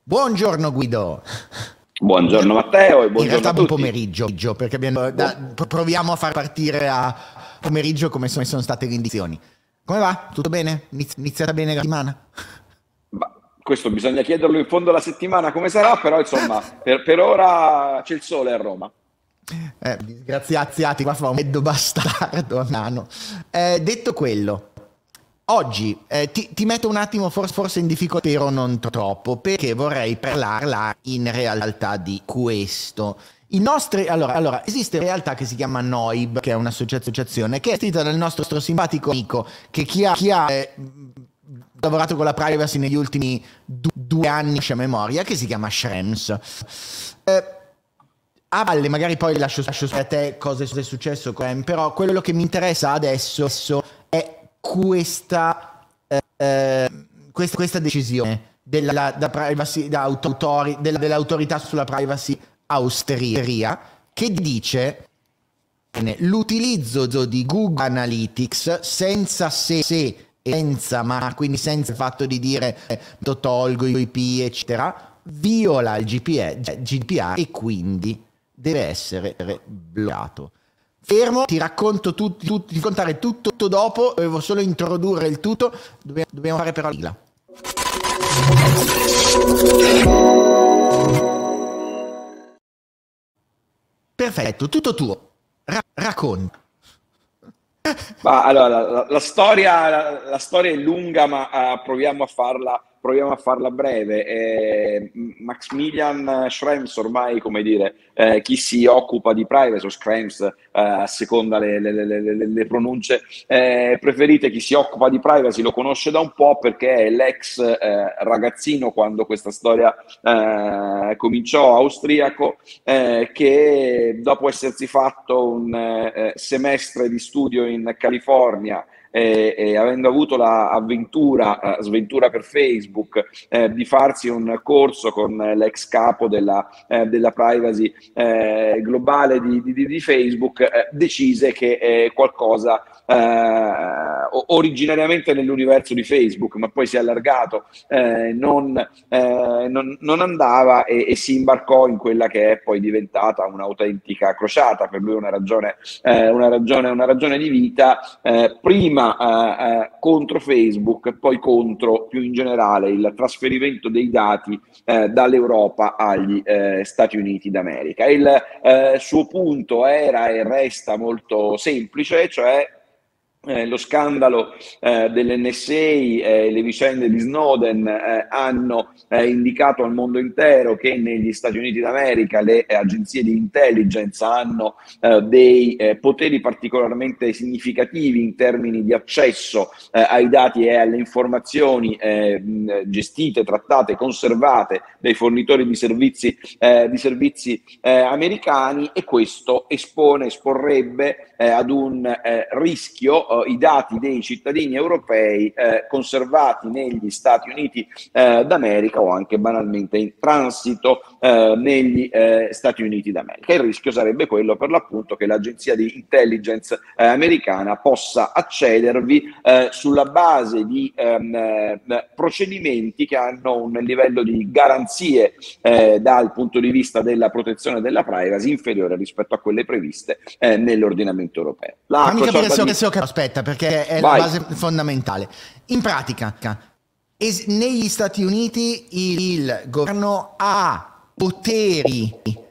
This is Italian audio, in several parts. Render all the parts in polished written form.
Buongiorno Guido. Buongiorno Matteo e In buongiorno realtà a buon tutti. pomeriggio, perché proviamo a far partire a pomeriggio come sono state le indizioni. Come va? Tutto bene? Iniziata bene la settimana? Ma questo bisogna chiederlo in fondo alla settimana come sarà, però insomma per ora c'è il sole a Roma. Disgraziati, qua fa un freddo bastardo a mano. Detto quello, oggi ti metto un attimo forse in difficoltà, però non troppo, perché vorrei parlare in realtà di questo. Allora, esiste una realtà che si chiama NOIB, che è un'associazione che è istituita dal nostro simpatico amico, che chi ha lavorato con la privacy negli ultimi 2 anni a memoria, che si chiama Schrems. A valle, magari poi lascio a te cosa è successo, però quello che mi interessa adesso è questa decisione dell'autorità sulla privacy austriaca, che dice l'utilizzo di Google Analytics senza se e senza ma, quindi senza il fatto di dire tolgo i IP eccetera, viola il GDPR e quindi deve essere bloccato. Fermo, ti racconto ti contare tutto dopo, dovevo solo introdurre il tutto, dobbiamo fare però la sigla. Perfetto, tutto tuo. Racconta. Ma allora, la storia è lunga, ma proviamo a farla breve. Maximilian Schrems, ormai, come dire, chi si occupa di privacy, o Schrems, a seconda le pronunce preferite, chi si occupa di privacy lo conosce da un po', perché è l'ex ragazzino, quando questa storia cominciò, austriaco, che dopo essersi fatto un semestre di studio in California e avendo avuto sventura per Facebook, di farsi un corso con l'ex capo della privacy globale di Facebook, decise che qualcosa, originariamente nell'universo di Facebook, ma poi si è allargato, non andava, e si imbarcò in quella che è poi diventata un'autentica crociata. Per lui una ragione di vita, prima contro Facebook, poi contro, più in generale, il trasferimento dei dati dall'Europa agli Stati Uniti d'America. Il suo punto era e resta molto semplice, cioè lo scandalo dell'NSA e le vicende di Snowden hanno indicato al mondo intero che negli Stati Uniti d'America le agenzie di intelligence hanno dei poteri particolarmente significativi in termini di accesso ai dati e alle informazioni gestite, trattate, conservate dai fornitori di servizi americani, e questo esporrebbe ad un rischio i dati dei cittadini europei conservati negli Stati Uniti d'America, o anche banalmente in transito negli Stati Uniti d'America. Il rischio sarebbe quello, per l'appunto, che l'agenzia di intelligence americana possa accedervi sulla base di procedimenti che hanno un livello di garanzie dal punto di vista della protezione della privacy inferiore rispetto a quelle previste nell'ordinamento europeo. Fammi capire se ho capito. Aspetta, perché è Vai. la base fondamentale. In pratica, negli Stati Uniti il governo ha poteri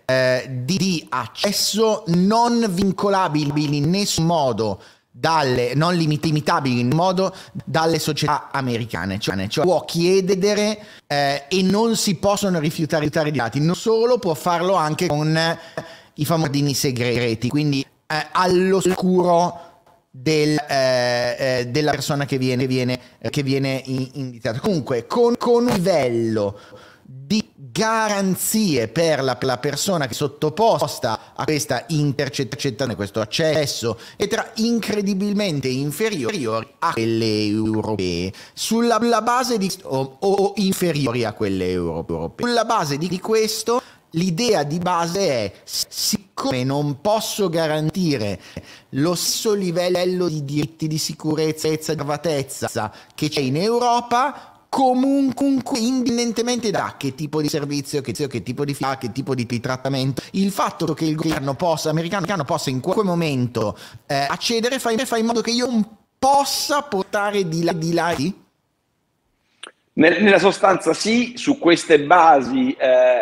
di accesso non vincolabili in nessun modo, non limitabili in modo dalle società americane, cioè può chiedere e non si possono rifiutare i dati. Non solo, può farlo anche con i famosi ordini segreti, quindi all'oscuro della persona che viene indicata. Comunque, con un livello di garanzie per la persona che è sottoposta a questa intercettazione, questo accesso, incredibilmente inferiori a quelle europee, sulla base di o inferiori a quelle europee. Sulla base di questo, l'idea di base è: siccome non posso garantire lo stesso livello di diritti di sicurezza e riservatezza che c'è in Europa, comunque, indipendentemente da che tipo di servizio, che tipo di che tipo di trattamento, il fatto che il governo americano possa in quel momento accedere fa in modo che io non possa portare di là. Nella sostanza sì, su queste basi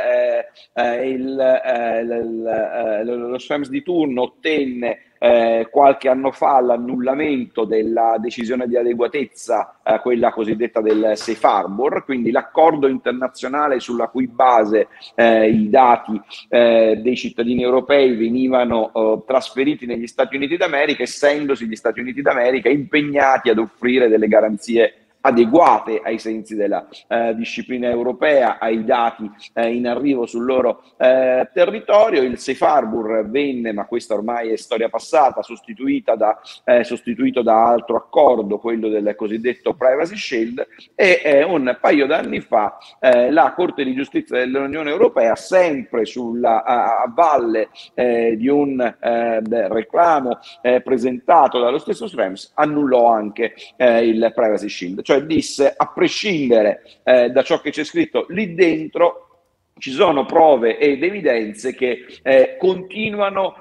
lo Schrems di turno ottenne qualche anno fa l'annullamento della decisione di adeguatezza, quella cosiddetta del Safe Harbor, quindi l'accordo internazionale sulla cui base i dati dei cittadini europei venivano trasferiti negli Stati Uniti d'America, essendosi gli Stati Uniti d'America impegnati ad offrire delle garanzie adeguate ai sensi della disciplina europea ai dati in arrivo sul loro territorio. Il Safe Harbor venne, ma questa ormai è storia passata, sostituito da altro accordo, quello del cosiddetto Privacy Shield, e un paio d'anni fa la Corte di Giustizia dell'Unione Europea, sempre a valle di un reclamo presentato dallo stesso Schrems, annullò anche il Privacy Shield. Cioè disse, a prescindere da ciò che c'è scritto lì dentro, ci sono prove ed evidenze che continuano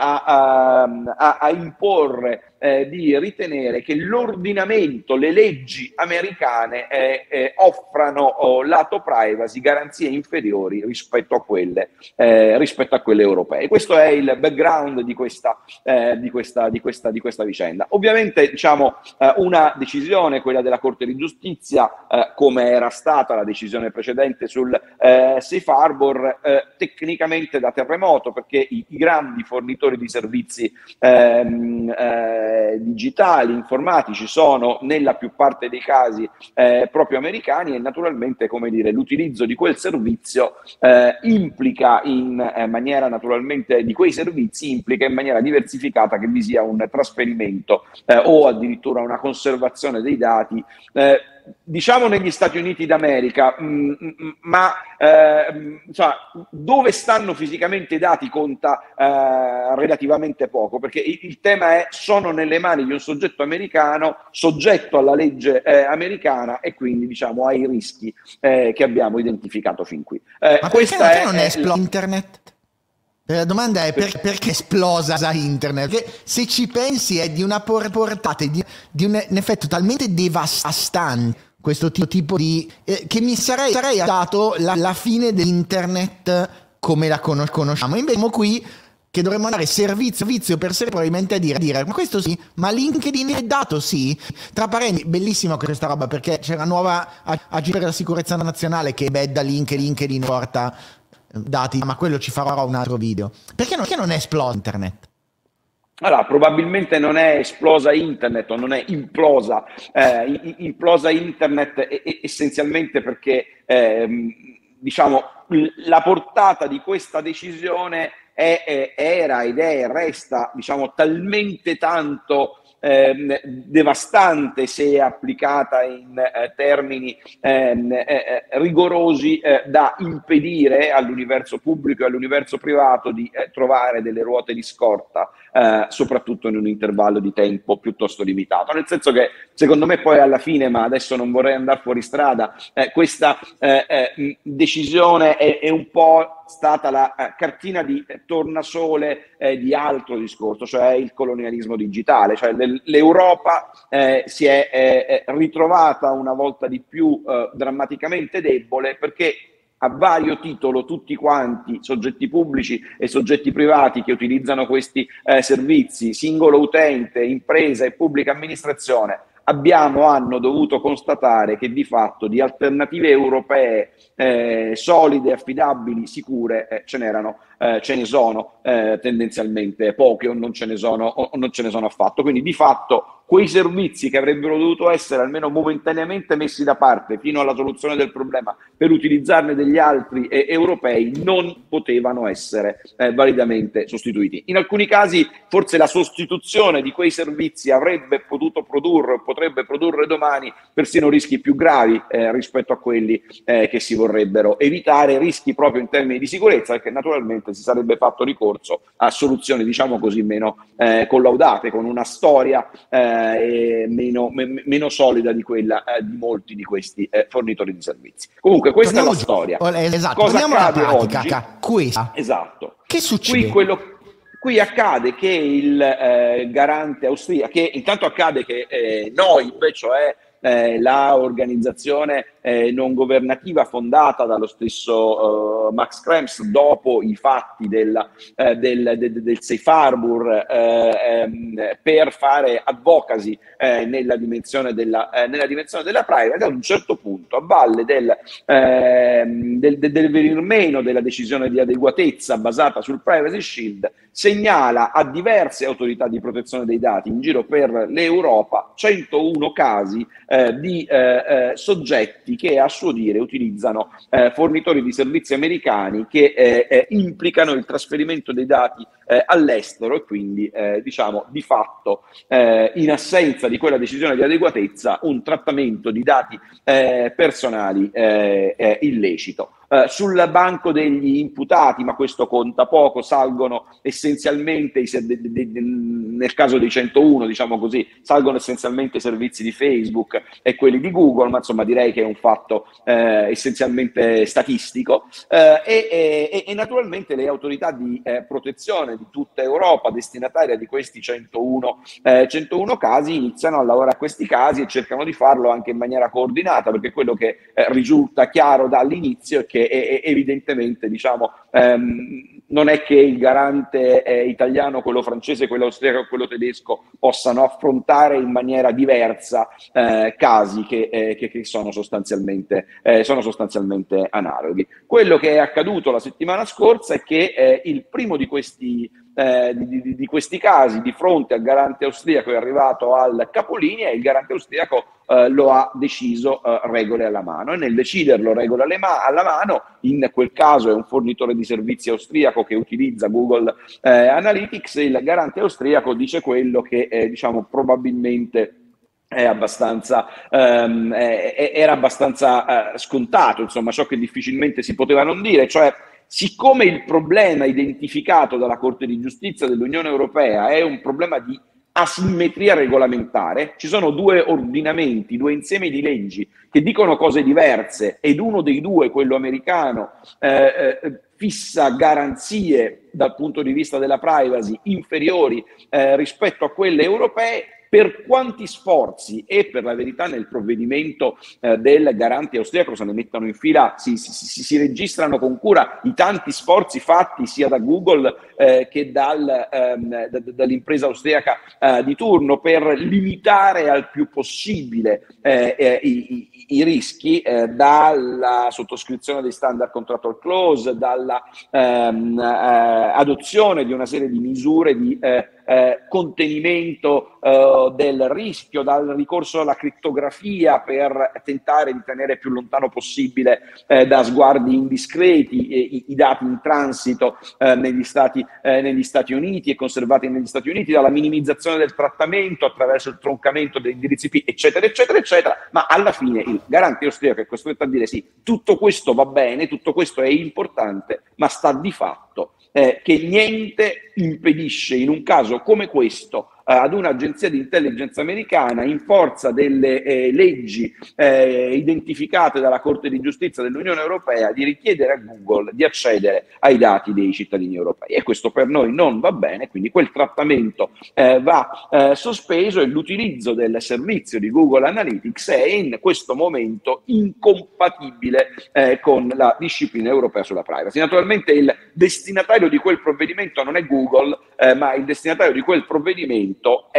a imporre di ritenere che l'ordinamento, le leggi americane offrano lato privacy garanzie inferiori rispetto a quelle europee. Questo è il background di questa vicenda. Ovviamente, diciamo, una decisione, quella della Corte di Giustizia, come era stata la decisione precedente sul Safe Harbor, tecnicamente da terremoto, perché i grandi fornitori di servizi digitali, informatici, sono nella più parte dei casi proprio americani, e naturalmente, come dire, l'utilizzo di quel servizio implica in maniera naturalmente di quei servizi implica in maniera diversificata che vi sia un trasferimento o addirittura una conservazione dei dati diciamo negli Stati Uniti d'America, ma dove stanno fisicamente i dati conta relativamente poco, perché il tema è: sono nelle mani di un soggetto americano, soggetto alla legge americana, e quindi, diciamo, ai rischi che abbiamo identificato fin qui. Ma perché non è esploso internet? La domanda è perché è esplosa internet? Perché se ci pensi è di una portata, di un effetto talmente devastante, questo tipo di... che mi sarei dato la fine dell'internet come la conosciamo. Invece siamo qui che dovremmo andare servizio per servizio probabilmente a dire ma questo sì, ma LinkedIn è dato sì. Tra parenti, bellissima questa roba, perché c'è la nuova AG per la sicurezza nazionale che bedda LinkedIn porta dati, ma quello ci farò un altro video. Perché non è esploso internet? Allora, probabilmente non è esplosa internet, o non è implosa. Implosa internet essenzialmente perché diciamo, la portata di questa decisione era ed è e resta, diciamo, talmente tanto devastante se applicata in termini rigorosi da impedire all'universo pubblico e all'universo privato di trovare delle ruote di scorta, soprattutto in un intervallo di tempo piuttosto limitato. Nel senso che, secondo me, poi alla fine, ma adesso non vorrei andare fuori strada, questa decisione è un po' stata la cartina di tornasole di altro discorso, cioè il colonialismo digitale. Cioè l'Europa si è ritrovata una volta di più drammaticamente debole, perché a vario titolo tutti quanti, soggetti pubblici e soggetti privati che utilizzano questi servizi, singolo utente, impresa e pubblica amministrazione, hanno dovuto constatare che di fatto di alternative europee solide, affidabili, sicure ce ne sono tendenzialmente poche, o non ce ne sono affatto. Quindi di fatto quei servizi che avrebbero dovuto essere almeno momentaneamente messi da parte fino alla soluzione del problema per utilizzarne degli altri europei non potevano essere validamente sostituiti. In alcuni casi forse la sostituzione di quei servizi avrebbe potuto produrre o potrebbe produrre domani persino rischi più gravi rispetto a quelli che si vorrebbero evitare, rischi proprio in termini di sicurezza, perché naturalmente si sarebbe fatto ricorso a soluzioni, diciamo così, meno collaudate, con una storia meno solida di quella di molti di questi fornitori di servizi. Comunque questa è la storia. Esatto, Cosa torniamo alla accade pratica, oggi? questa. Esatto. Che succede? Qui accade che il garante austriaco, che intanto accade che NOIB, cioè la organizzazione non governativa fondata dallo stesso Max Schrems dopo i fatti del Safe Harbor per fare advocacy nella dimensione della privacy, ad un certo punto, a valle del venir meno della decisione di adeguatezza basata sul Privacy Shield, segnala a diverse autorità di protezione dei dati in giro per l'Europa 101 casi di soggetti che a suo dire utilizzano fornitori di servizi americani che implicano il trasferimento dei dati all'estero e quindi diciamo di fatto in assenza di quella decisione di adeguatezza un trattamento di dati personali illecito. Sul banco degli imputati, ma questo conta poco, salgono essenzialmente, nel caso dei 101, diciamo così, salgono essenzialmente i servizi di Facebook e quelli di Google, ma insomma direi che è un fatto essenzialmente statistico e naturalmente le autorità di protezione di tutta Europa, destinataria di questi 101 casi, iniziano a lavorare a questi casi e cercano di farlo anche in maniera coordinata, perché quello che risulta chiaro dall'inizio è che evidentemente diciamo non è che il garante italiano, quello francese, quello austriaco, quello tedesco possano affrontare in maniera diversa casi che sono sostanzialmente analoghi. Quello che è accaduto la settimana scorsa è che il primo di questi casi di fronte al garante austriaco è arrivato al capolinea e il garante austriaco lo ha deciso regole alla mano, e nel deciderlo regole alla mano, in quel caso è un fornitore di servizi austriaco che utilizza Google Analytics, il garante austriaco dice quello che diciamo probabilmente era abbastanza scontato, insomma ciò che difficilmente si poteva non dire, cioè siccome il problema identificato dalla Corte di Giustizia dell'Unione Europea è un problema di asimmetria regolamentare, ci sono due ordinamenti, due insiemi di leggi che dicono cose diverse ed uno dei due, quello americano, fissa garanzie dal punto di vista della privacy inferiori rispetto a quelle europee. Per quanti sforzi, e per la verità nel provvedimento del garante austriaco se ne mettono in fila, si registrano con cura i tanti sforzi fatti sia da Google che dall'impresa austriaca di turno per limitare al più possibile i rischi, dalla sottoscrizione dei standard contractual clause, dalla adozione di una serie di misure di contenimento del rischio, dal ricorso alla crittografia per tentare di tenere più lontano possibile da sguardi indiscreti i dati in transito negli Stati Uniti e conservati negli Stati Uniti, dalla minimizzazione del trattamento attraverso il troncamento degli indirizzi IP, eccetera, eccetera, eccetera, ma alla fine il garante austriaco è costretto a dire sì, tutto questo va bene, tutto questo è importante, ma sta di fatto che niente impedisce in un caso come questo ad un'agenzia di intelligence americana, in forza delle leggi identificate dalla Corte di Giustizia dell'Unione Europea, di richiedere a Google di accedere ai dati dei cittadini europei. E questo per noi non va bene, quindi quel trattamento va sospeso e l'utilizzo del servizio di Google Analytics è in questo momento incompatibile con la disciplina europea sulla privacy. Naturalmente il destinatario di quel provvedimento non è Google, ma il destinatario di quel provvedimento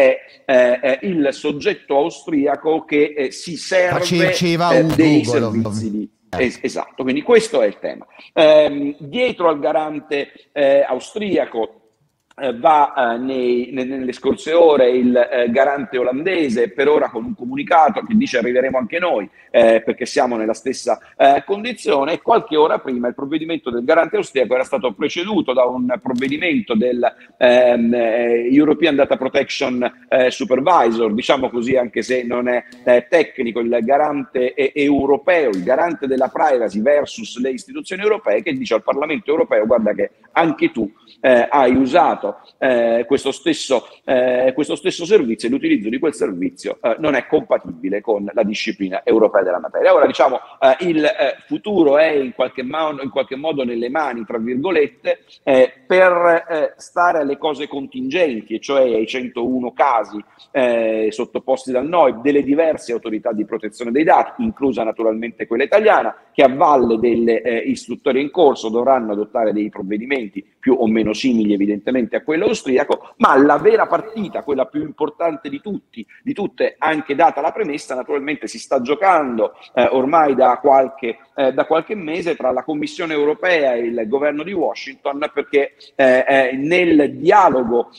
è il soggetto austriaco che si serve dei servizi di... Esatto, quindi questo è il tema. Dietro al garante austriaco va nelle scorse ore il garante olandese, per ora con un comunicato che dice arriveremo anche noi perché siamo nella stessa condizione, e qualche ora prima il provvedimento del garante austriaco era stato preceduto da un provvedimento del European Data Protection Supervisor, diciamo così anche se non è tecnico, il garante europeo, il garante della privacy versus le istituzioni europee, che dice al Parlamento europeo: guarda che anche tu hai usato utilizzato questo stesso servizio, e l'utilizzo di quel servizio non è compatibile con la disciplina europea della materia. Ora, diciamo, il futuro è in qualche modo nelle mani, tra virgolette, per stare alle cose contingenti, e cioè ai 101 casi sottoposti dal NOIB, delle diverse autorità di protezione dei dati, inclusa naturalmente quella italiana, che a valle delle istruttorie in corso dovranno adottare dei provvedimenti più o meno simili evidentemente a quello austriaco, ma la vera partita, quella più importante di tutte, anche data la premessa, naturalmente si sta giocando ormai da qualche mese tra la Commissione europea e il governo di Washington, perché nel dialogo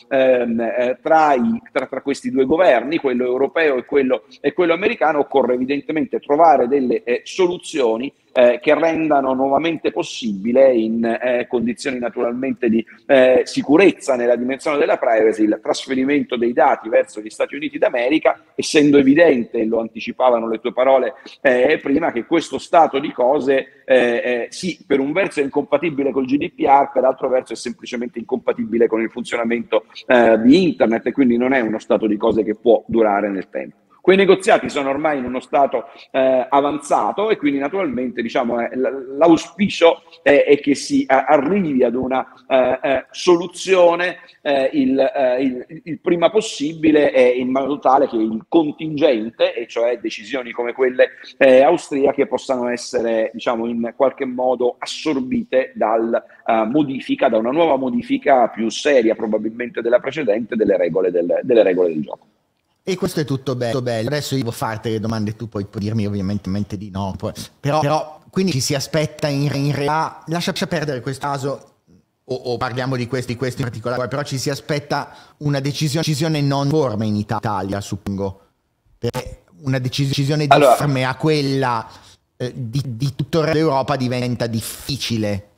tra questi due governi, quello europeo e quello americano, occorre evidentemente trovare delle soluzioni che rendano nuovamente possibile, in condizioni naturalmente di sicurezza nella dimensione della privacy, il trasferimento dei dati verso gli Stati Uniti d'America, essendo evidente, lo anticipavano le tue parole prima, che questo stato di cose sì, per un verso è incompatibile col GDPR, per l'altro verso è semplicemente incompatibile con il funzionamento di Internet, e quindi non è uno stato di cose che può durare nel tempo. Quei negoziati sono ormai in uno stato avanzato, e quindi naturalmente, diciamo, l'auspicio è che si arrivi ad una soluzione il prima possibile, in modo tale che il contingente, e cioè decisioni come quelle austriache, possano essere, diciamo, in qualche modo assorbite da una nuova modifica più seria probabilmente della precedente, delle regole del gioco. E questo è tutto bello. Adesso io devo farti le domande, tu puoi dirmi ovviamente di no, però quindi ci si aspetta in realtà, lascia perdere questo caso, o parliamo di questi in particolare, però ci si aspetta una decisione non forme in Italia, suppongo, perché una decisione difforme a quella di tutta l'Europa diventa difficile.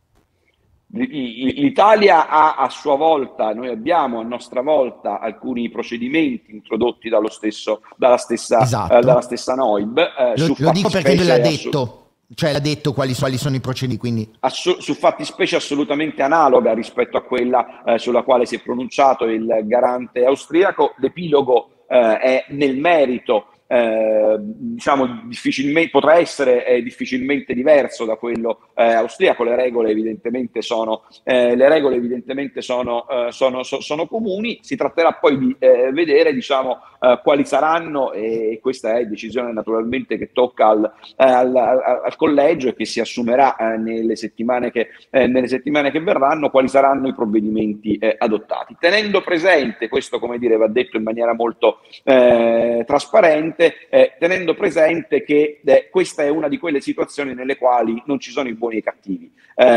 L'Italia ha a sua volta, noi abbiamo a nostra volta alcuni procedimenti introdotti dalla stessa NOIB. Lo dico perché lui l'ha detto. Cioè l'ha detto quali sono i procedimenti, quindi su fattispecie assolutamente analoga rispetto a quella sulla quale si è pronunciato il garante austriaco. L'epilogo è nel merito, diciamo, potrà essere difficilmente diverso da quello austriaco. Le regole evidentemente sono comuni. Si tratterà poi di vedere, diciamo, quali saranno, e questa è decisione naturalmente che tocca al collegio, e che si assumerà nelle settimane che verranno, quali saranno i provvedimenti adottati, tenendo presente, questo, come dire, va detto in maniera molto trasparente, tenendo presente che questa è una di quelle situazioni nelle quali non ci sono i buoni e i cattivi,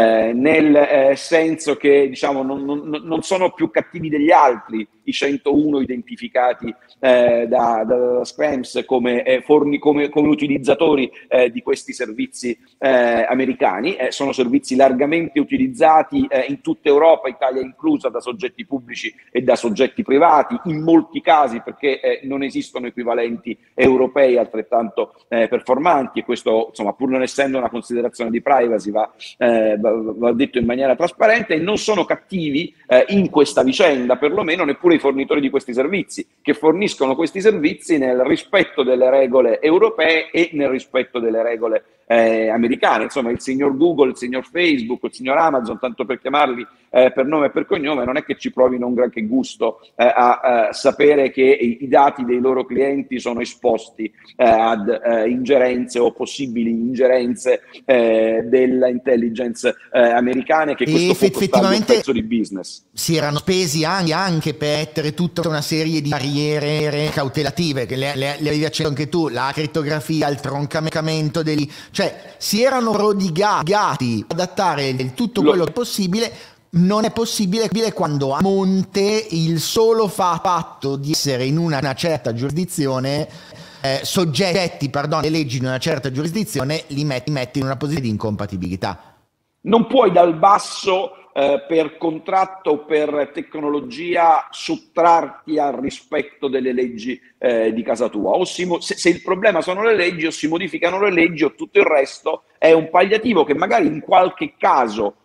nel senso che, diciamo, non sono più cattivi degli altri i 101 identificati da Schrems come utilizzatori di questi servizi americani. Sono servizi largamente utilizzati in tutta Europa, Italia inclusa, da soggetti pubblici e da soggetti privati, in molti casi perché non esistono equivalenti europei altrettanto performanti, e questo, insomma, pur non essendo una considerazione di privacy, va detto in maniera trasparente. E non sono cattivi in questa vicenda, perlomeno neppure i fornitori di questi servizi, che forniscono questi servizi nel rispetto delle regole europee e nel rispetto delle regole americane. Insomma, il signor Google, il signor Facebook, il signor Amazon, tanto per chiamarli per nome e per cognome, non è che ci provino un granché gusto a sapere che i dati dei loro clienti sono esposti ad ingerenze o possibili ingerenze dell'intelligence americane, che questo può costare un pezzo di business. Si erano spesi anche per mettere tutta una serie di barriere cautelative, che le avevi acceso anche tu, la crittografia, il troncamento cioè si erano prodigati ad adattare il tutto quello che è possibile. Non è possibile quando a monte il solo fatto di essere in una certa giurisdizione, soggetti alle leggi di una certa giurisdizione, li metti in una posizione di incompatibilità. Non puoi dal basso per contratto o per tecnologia sottrarti al rispetto delle leggi di casa tua. O se il problema sono le leggi, o si modificano le leggi, o tutto il resto è un palliativo che magari in qualche caso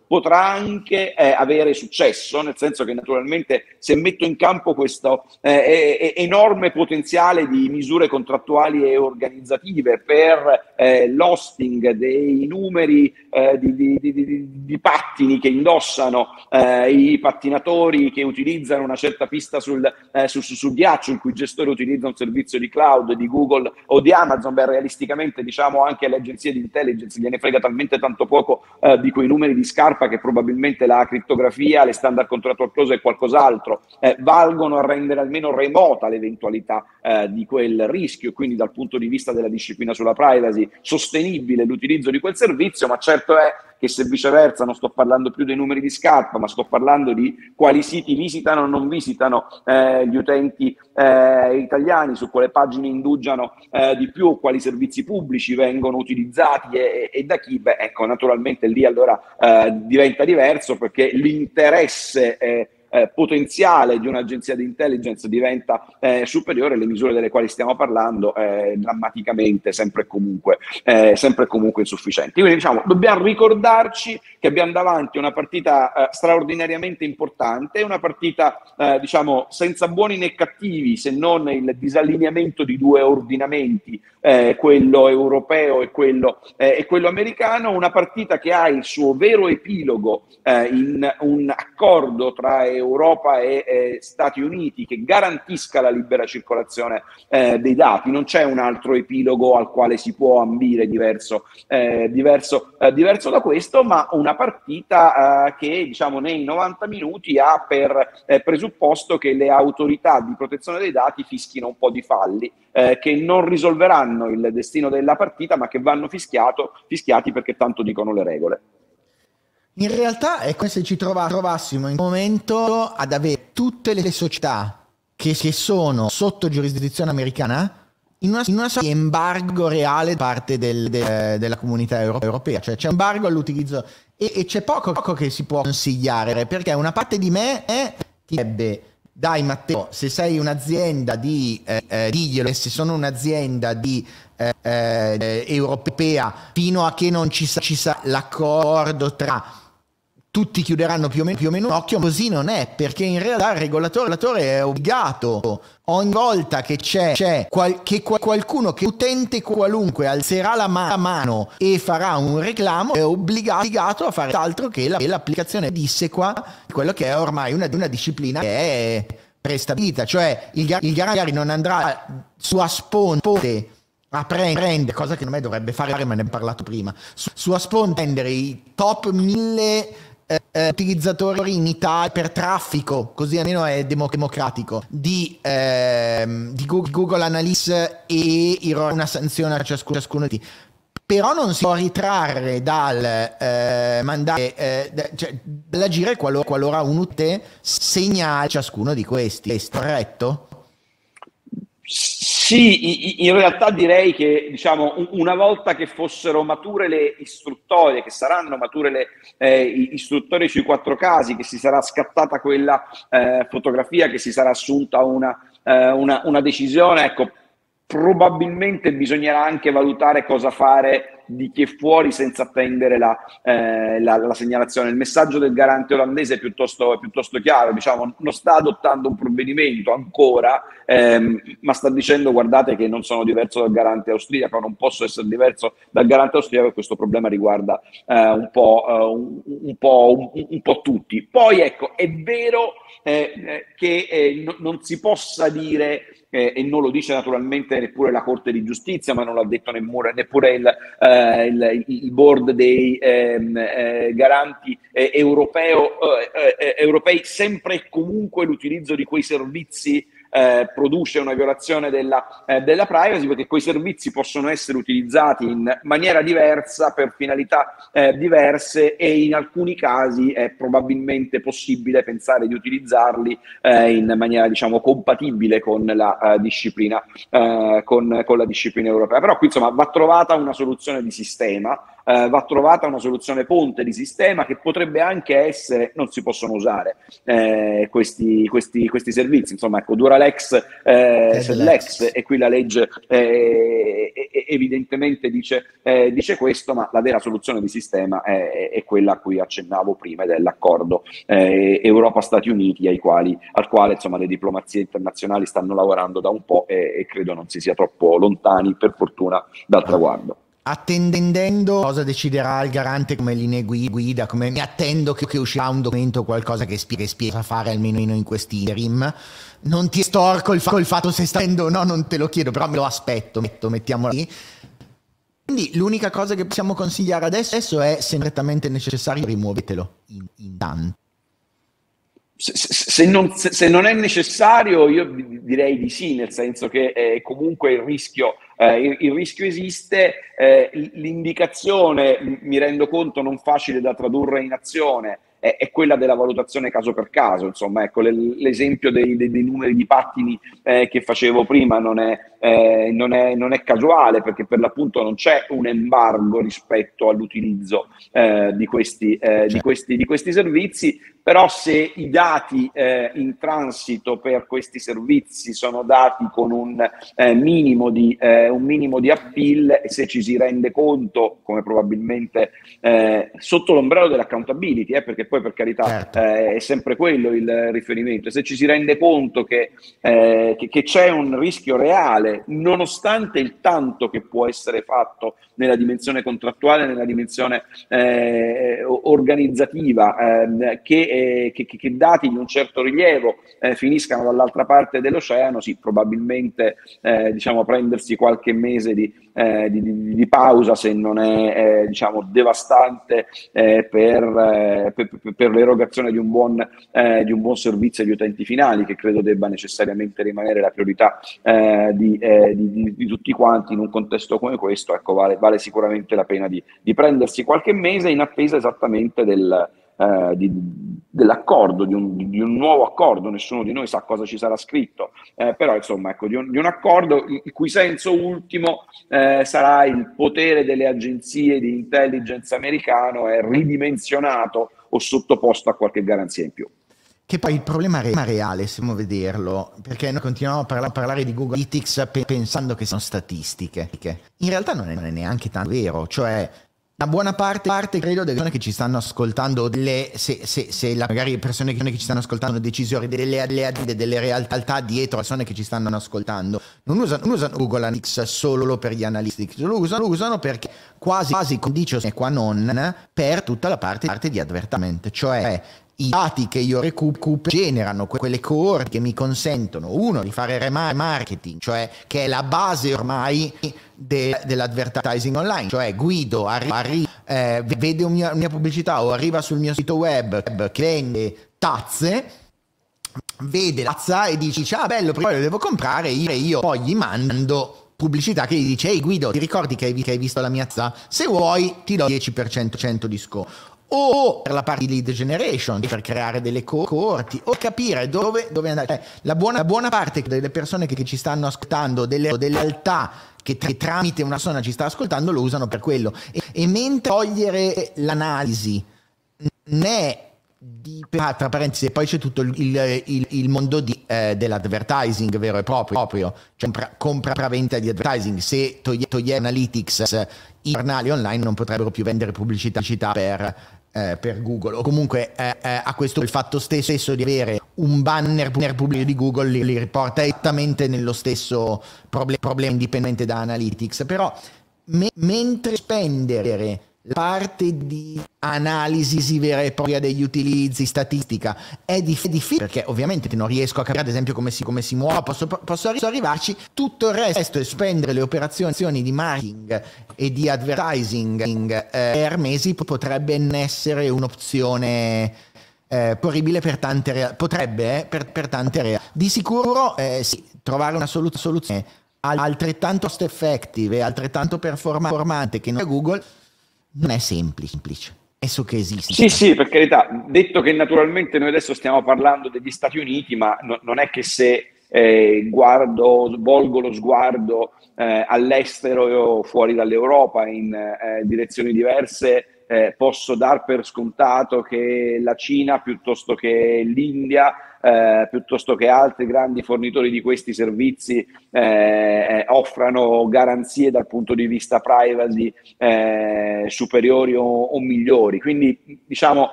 potrà anche avere successo, nel senso che naturalmente se metto in campo questo enorme potenziale di misure contrattuali e organizzative per l'hosting dei numeri di pattini che indossano i pattinatori che utilizzano una certa pista sul ghiaccio, in cui il gestore utilizza un servizio di cloud di Google o di Amazon, realisticamente diciamo anche alle agenzie di intelligence gliene frega talmente tanto poco di quei numeri di scarpa che probabilmente la crittografia, le standard contractual clause e qualcos'altro valgono a rendere almeno remota l'eventualità di quel rischio, quindi dal punto di vista della disciplina sulla privacy sostenibile l'utilizzo di quel servizio. Ma certo è che se viceversa non sto parlando più dei numeri di scarpa, ma sto parlando di quali siti visitano o non visitano gli utenti italiani, su quale pagine indugiano di più, quali servizi pubblici vengono utilizzati e da chi, ecco, naturalmente lì allora diventa diverso, perché l'interesse potenziale di un'agenzia di intelligence diventa superiore, le misure delle quali stiamo parlando drammaticamente sempre e comunque insufficienti. Quindi diciamo, dobbiamo ricordarci che abbiamo davanti una partita straordinariamente importante, una partita diciamo senza buoni né cattivi, se non il disallineamento di due ordinamenti, quello europeo e quello americano, una partita che ha il suo vero epilogo in un accordo tra Europa e Stati Uniti che garantisca la libera circolazione dei dati. Non c'è un altro epilogo al quale si può ambire diverso da questo, ma una partita che diciamo nei 90 minuti ha per presupposto che le autorità di protezione dei dati fischino un po' di falli che non risolveranno il destino della partita, ma che vanno fischiati perché tanto dicono le regole. In realtà è come se ci trovassimo in un momento ad avere tutte le società che sono sotto giurisdizione americana in una sorta di embargo reale da parte della comunità europea, cioè c'è un embargo all'utilizzo e c'è poco che si può consigliare, perché una parte di me ti direbbe: dai Matteo, se sei un'azienda diglielo, e se sono un'azienda europea, fino a che non ci sarà l'accordo tra tutti chiuderanno più o meno un occhio. Così non è, perché in realtà il regolatore è obbligato, ogni volta che c'è qualcuno, che utente qualunque alzerà la mano e farà un reclamo, è obbligato a fare altro che l'applicazione dissecua quello che è ormai una disciplina che è prestabilita. Cioè il garante non andrà su a sponte a prendere, cosa che non me dovrebbe fare, ma ne ho parlato prima, su a sponte prendere i top 1000 utilizzatori in Italia per traffico, così almeno è democratico, di Google Analytics, e una sanzione a ciascuno di. Però non si può ritrarre dal mandare, dall'agire qualora un utente segnali ciascuno di questi. È corretto? Sì, in realtà direi che diciamo una volta che fossero mature le istruttorie, che saranno mature le istruttorie sui 4 casi, che si sarà scattata quella fotografia, che si sarà assunta una decisione, ecco, probabilmente bisognerà anche valutare cosa fare di chi è fuori senza attendere la segnalazione. Il messaggio del garante olandese è piuttosto chiaro, diciamo, non sta adottando un provvedimento ancora, ma sta dicendo: guardate che non sono diverso dal garante austriaco, non posso essere diverso dal garante austriaco, e questo problema riguarda un po' tutti. Poi ecco, è vero che non si possa dire, e non lo dice naturalmente neppure la Corte di Giustizia, ma non l'ha detto neppure il board dei garanti europei, sempre e comunque l'utilizzo di quei servizi produce una violazione della privacy, perché quei servizi possono essere utilizzati in maniera diversa per finalità diverse, e in alcuni casi è probabilmente possibile pensare di utilizzarli in maniera diciamo compatibile con la disciplina con la disciplina europea. Però qui insomma va trovata una soluzione di sistema, va trovata una soluzione ponte di sistema, che potrebbe anche essere: non si possono usare questi servizi, insomma, ecco, lex sed lex, e qui la legge evidentemente dice questo, ma la vera soluzione di sistema è quella a cui accennavo prima, dell'accordo Europa-Stati Uniti al quale insomma le diplomazie internazionali stanno lavorando da un po' e credo non si sia troppo lontani, per fortuna, dal traguardo. Attendendo cosa deciderà il garante come linee guida, come mi attendo che uscirà un documento o qualcosa che spiega cosa fare almeno in questi interim. Non ti estorco il fatto se sta o no, non te lo chiedo, però me lo aspetto, mettiamola lì. Quindi l'unica cosa che possiamo consigliare adesso è, se strettamente necessario, rimuovetelo intanto. Se non è necessario, io direi di sì, nel senso che comunque il rischio esiste, l'indicazione, mi rendo conto, non facile da tradurre in azione, è quella della valutazione caso per caso. Insomma, ecco, l'esempio dei numeri di pattini che facevo prima non è casuale, perché per l'appunto non c'è un embargo rispetto all'utilizzo di questi servizi. Però se i dati in transito per questi servizi sono dati con un minimo di appeal, e se ci si rende conto, come probabilmente sotto l'ombrello dell'accountability, perché poi, per carità, certo, è sempre quello il riferimento, se ci si rende conto che c'è un rischio reale, nonostante il tanto che può essere fatto nella dimensione contrattuale, nella dimensione organizzativa, che dati di un certo rilievo finiscano dall'altra parte dell'oceano, sì, probabilmente diciamo prendersi qualche mese di pausa, se non è diciamo devastante per l'erogazione di un buon servizio agli utenti finali, che credo debba necessariamente rimanere la priorità di tutti quanti in un contesto come questo. Ecco, vale sicuramente la pena di prendersi qualche mese in attesa esattamente dell'accordo, di un nuovo accordo. Nessuno di noi sa cosa ci sarà scritto, però insomma, ecco, di un accordo il cui senso ultimo sarà il potere delle agenzie di intelligence americano è ridimensionato o sottoposto a qualche garanzia in più. Che poi il problema reale, se vogliamo vederlo, perché noi continuiamo a parlare di Google Analytics pensando che siano statistiche. In realtà non è neanche tanto vero, cioè una buona parte credo delle persone che ci stanno ascoltando, magari persone che ci stanno ascoltando, decisori delle aziende, delle realtà dietro, persone che ci stanno ascoltando, non usano Google Analytics solo per gli analytics, lo usano perché quasi condicio sine qua non per tutta la parte di advertisement, cioè i dati che io recupero generano quelle coorti che mi consentono, uno, di fare remarketing, cioè che è la base ormai dell'advertising online, cioè Guido vede una mia pubblicità o arriva sul mio sito web che vende tazze, vede la tazza e dice bello, prima lo devo comprare, io poi gli mando pubblicità che gli dice: ehi Guido, ti ricordi che hai visto la mia tazza? Se vuoi ti do 10% di sconto. O per la parte di lead generation, per creare delle coorti, o capire dove andare. La buona parte delle persone che ci stanno ascoltando, delle realtà che tramite una persona ci sta ascoltando, lo usano per quello. E mentre togliere l'analisi ne tra parentesi, e poi c'è tutto il mondo dell'advertising vero e proprio, cioè compra-vendita di advertising. Se togliere analytics, i giornali online non potrebbero più vendere pubblicità per Google, o comunque a questo il fatto stesso di avere un banner pubblico di Google li riporta esattamente nello stesso problema indipendente da Analytics. Però mentre spendere la parte di analisi vera e propria degli utilizzi, statistica, è difficile, perché ovviamente non riesco a capire ad esempio come si muove, posso arrivarci. Tutto il resto è spendere le operazioni di marketing e di advertising per mesi potrebbe essere un'opzione orribile per tante per tante realtà. Di sicuro sì, trovare una soluzione altrettanto cost effective e altrettanto performante che non è Google non è semplice. Adesso che esiste. Sì, per carità. Detto che naturalmente noi adesso stiamo parlando degli Stati Uniti, ma non è che se volgo lo sguardo all'estero o fuori dall'Europa in direzioni diverse, posso dar per scontato che la Cina, piuttosto che l'India, piuttosto che altri grandi fornitori di questi servizi offrano garanzie dal punto di vista privacy superiori o migliori. Quindi diciamo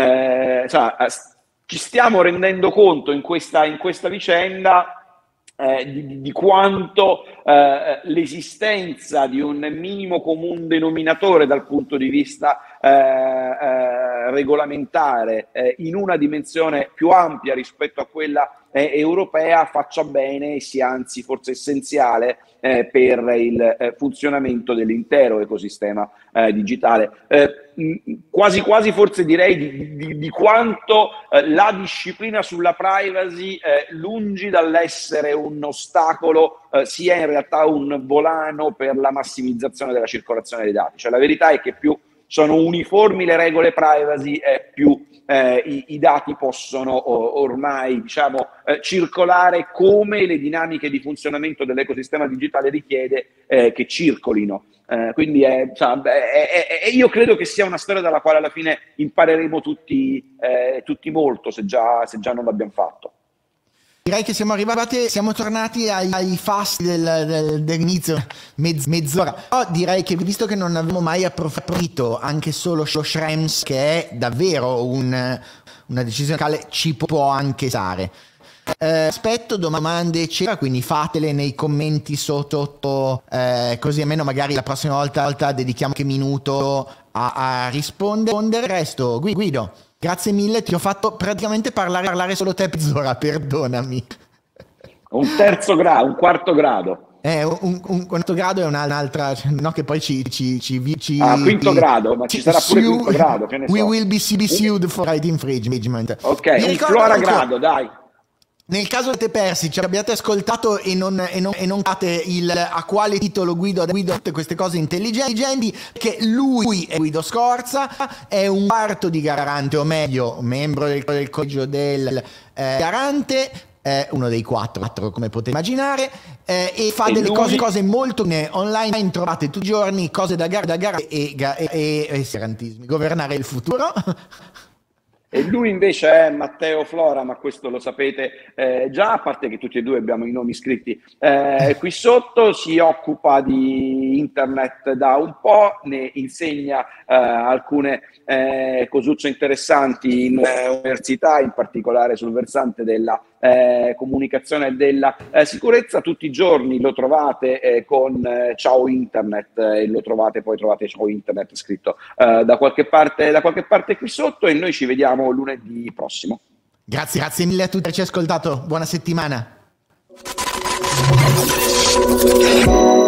ci stiamo rendendo conto in questa vicenda di quanto l'esistenza di un minimo comune denominatore dal punto di vista regolamentare in una dimensione più ampia rispetto a quella europea faccia bene e sia anzi forse essenziale per il funzionamento dell'intero ecosistema digitale. Quasi quasi forse direi di quanto la disciplina sulla privacy, lungi dall'essere un ostacolo, sia in realtà un volano per la massimizzazione della circolazione dei dati. Cioè la verità è che più sono uniformi le regole privacy, più i dati possono ormai circolare come le dinamiche di funzionamento dell'ecosistema digitale richiede che circolino. Quindi io credo che sia una storia dalla quale alla fine impareremo tutti molto, se già non l'abbiamo fatto. Direi che siamo tornati ai fasti dell'inizio, mezz'ora. Però direi che, visto che non avevamo mai approfondito anche solo lo Schrems, che è davvero una decisione locale, ci può anche stare. Aspetto domande eccetera, quindi fatele nei commenti sotto, così almeno magari la prossima volta dedichiamo qualche minuto a rispondere. Il resto, Guido, grazie mille, ti ho fatto praticamente parlare solo te mezz'ora, perdonami. Un terzo grado, un quarto grado. Un quarto grado è un'altra, no, che poi quinto grado, ma ci sarà pure quinto grado, che ne so. We will be sued for right infringement. Ok, un flora grado, dai. Nel caso avete persi, ci abbiate ascoltato e non capite a quale titolo Guido tutte queste cose intelligenti, che lui è Guido Scorza, è un quarto di garante, o meglio, membro del collegio del garante, uno dei quattro come potete immaginare, e fa delle cose molto online, trovate tutti i giorni cose da gara e garantismi, governare il futuro. E lui invece è Matteo Flora, ma questo lo sapete già, a parte che tutti e due abbiamo i nomi scritti qui sotto. Si occupa di internet da un po', ne insegna alcune cosucce interessanti in università, in particolare sul versante della comunicazione e della sicurezza. Tutti i giorni lo trovate con Ciao Internet, e trovate Ciao Internet scritto da qualche parte qui sotto, e noi ci vediamo lunedì prossimo. Grazie mille a tutti per averci ascoltato, buona settimana.